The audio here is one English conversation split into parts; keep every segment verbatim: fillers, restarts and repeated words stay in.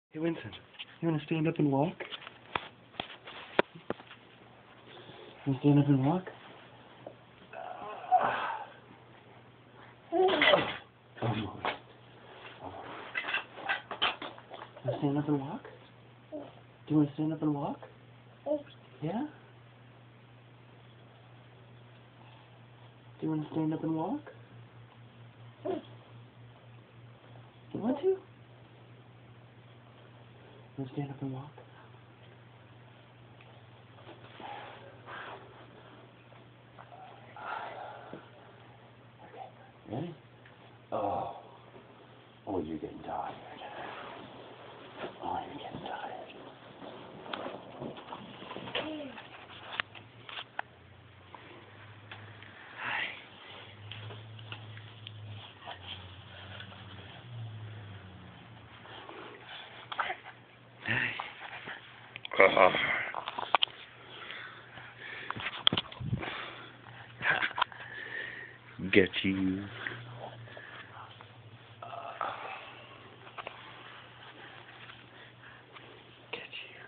Hey, Winston, you want to stand up and walk? You want to stand up and walk? Almost. You want to stand up and walk? Do you want to stand up and walk? Yeah? Do you want to stand up and walk? You want to? You want to stand up and walk? Okay. Ready? Oh. Oh, you're getting tired. Oh, you're getting tired. Uh, get you. Get you.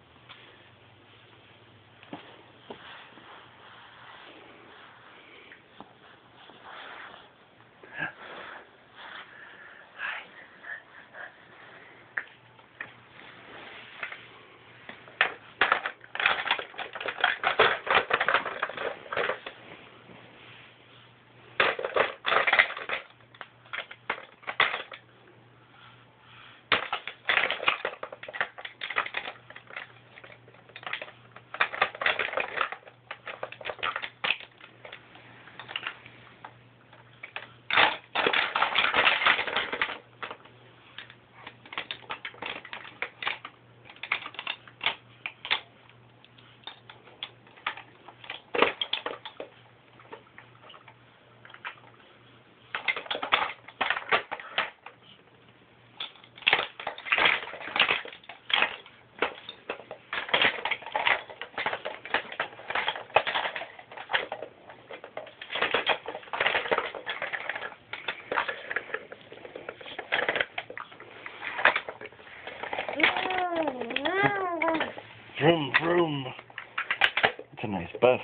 Vroom, vroom. It's a nice bus.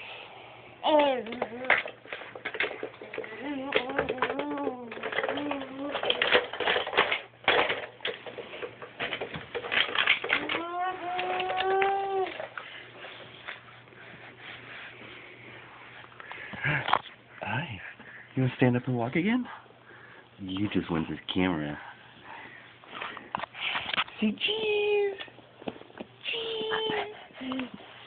Hi. You want to stand up and walk again? You just went to the camera. See, cheese! Cheese!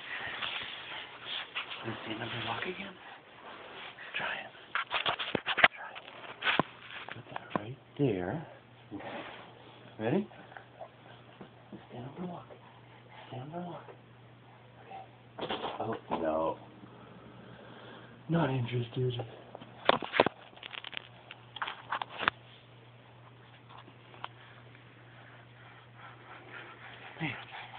You want to stand up and walk again? Try it. Try it. Put that right there. Okay. Ready? Stand up and walk. Stand up and walk. Okay. Oh, no. Not interested. Hey.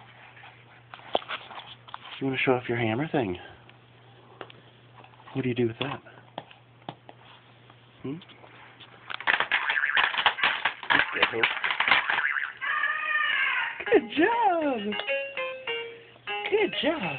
You want to show off your hammer thing? What do you do with that? Hmm? Good job! Good job!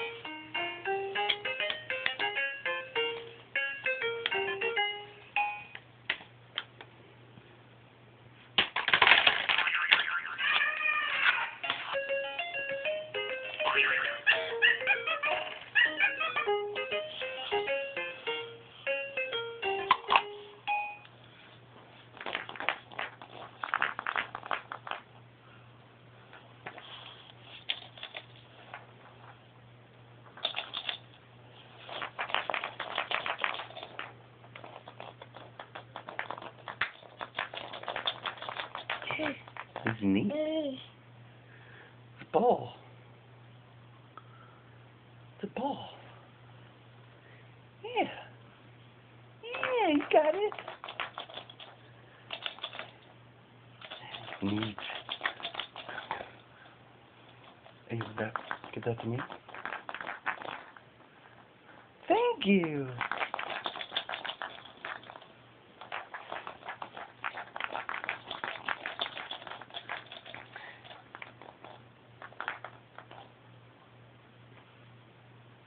This is neat. It's a ball. It's a ball. Yeah. Yeah, you got it. Neat. Hey, give that, give that to me. Thank you.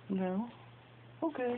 No? Okay.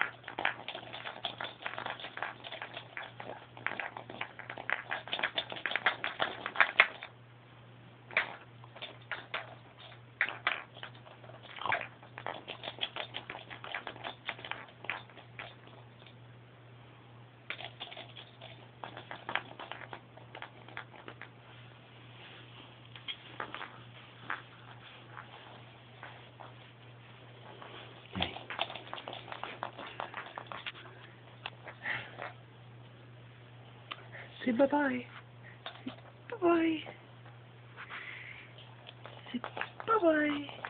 Say bye-bye. Say bye-bye. Say bye-bye.